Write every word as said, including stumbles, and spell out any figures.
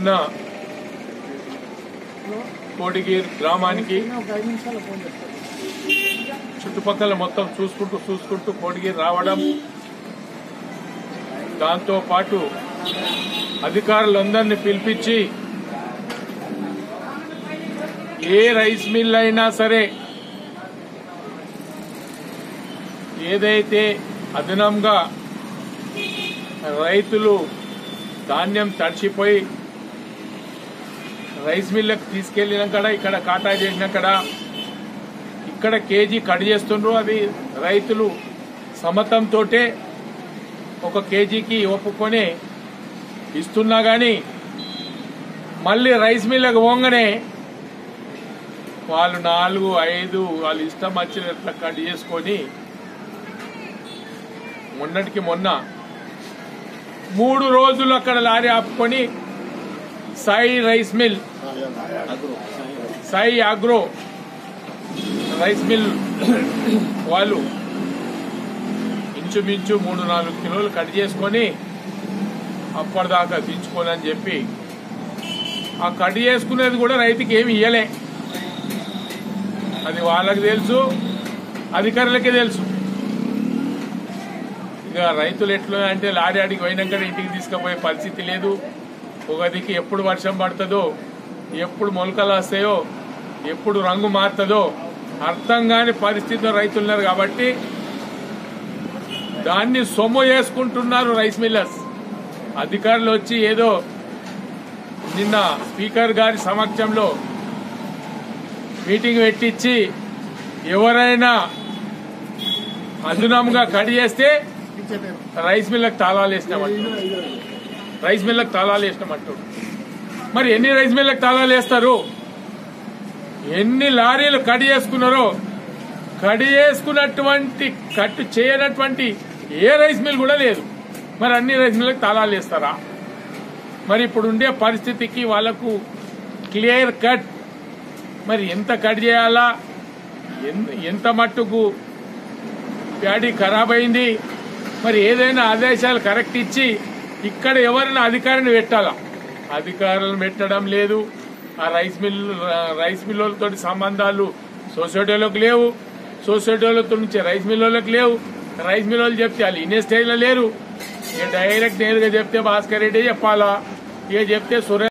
నిన్న కోడిగీర్ గ్రామానికి చుట్టుపక్కల మొత్తం చూసుకుంటూ చూసుకుంటూ కోడిగీర్ రావడం, దాంతో పాటు అధికారులందరినీ పిలిపించి ఏ రైస్ మిల్ అయినా సరే ఏదైతే అదనంగా రైతులు ధాన్యం తడిచిపోయి రైస్ మిల్లకు తీసుకెళ్లిన కాడ ఇక్కడ కాటా చేసిన కాడ ఇక్కడ కేజీ కట్ చేస్తుండ్రు. అది రైతులు సమతంతో ఒక కేజీకి ఒప్పుకొని ఇస్తున్నా గాని మళ్ళీ రైస్ మిల్లకు పోగానే వాళ్ళు నాలుగు ఐదు వాళ్ళు ఇష్టం వచ్చినట్ల కట్ చేసుకొని మొన్నటికి మొన్న మూడు రోజులు అక్కడ లారీ ఆపుకొని Sai rice mill Sai agro rice mill వాళ్ళు ఇంచుమించు మూడు నాలుగు కిలోలు కట్ చేసుకొని అప్పటిదాకా దించుకొని అని చెప్పి ఆ కట్ చేసుకునేది కూడా రైతుకి ఏమి ఇయ్యలే. అది వాళ్ళకి తెలుసు, అధికారులకే తెలుసు. ఇక రైతులు ఎట్లా అంటే లారీ ఆడికి పోయినాక ఇంటికి తీసుకుపోయే పరిస్థితి లేదు. ఒకదికి ఎప్పుడు వర్షం పడుతుందో, ఎప్పుడు మొలకలు వస్తాయో, ఎప్పుడు రంగు మారుతుందో అర్థం కాని పరిస్థితిలో రైతులు ఉన్నారు. కాబట్టి దాన్ని సొమ్ము చేసుకుంటున్నారు రైస్ మిల్లర్స్. అధికారులు వచ్చి ఏదో నిన్న స్పీకర్ గారి సమక్షంలో మీటింగ్ పెట్టించి ఎవరైనా అదనంగా కట్ చేస్తే రైస్ మిల్లకు తాళాలు వేసినామంటారు రైస్ మిల్లకు తాళాలు వేసినామంటారు మరి ఎన్ని రైస్ మిల్లకు తాళాలు వేస్తారు? ఎన్ని లారీలు కట్ చేసుకున్నారో కట్ చేసుకున్నటువంటి కట్ చేయనటువంటి ఏ రైస్ మిల్ కూడా లేదు. మరి అన్ని రైస్ మిల్లకు తాళాలు వేస్తారా? మరి ఇప్పుడు ఉండే పరిస్థితికి వాళ్లకు క్లియర్ కట్ మరి ఎంత కట్ చేయాలా, ఎంత మట్టుకు ప్యాడీ ఖరాబ్ అయింది, మరి ఏదైనా ఆదేశాలు కరెక్ట్ ఇచ్చి ఇక్కడ ఎవరైనా అధికారిని పెట్టాలా? అధికారులను పెట్టడం లేదు. ఆ రైస్ మిల్ రైస్ మిల్లులతో సంబంధాలు సొసైటీలకు లేవు, సొసైటీలతో నుంచి రైస్ మిల్లులకు లేవు. రైస్ మిల్లు చెప్తే వాళ్ళు ఇనే స్టేజ్లో లేరు. ఇక డైరెక్ట్ నేరుగా చెప్తే భాస్కర్ రెడ్డి చెప్పాలా, ఇక చెప్తే సురేష్